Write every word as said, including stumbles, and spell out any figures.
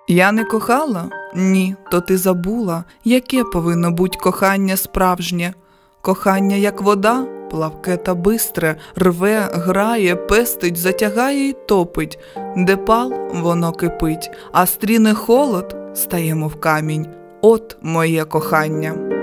Я не кохала? Ні, то ти забула, яке повинно бути кохання справжнє. Кохання, як вода, плавке та бистре, рве, грає, пестить, затягає й топить. Де пал, воно кипить, а стріне холод, стає мов камінь. От моє кохання.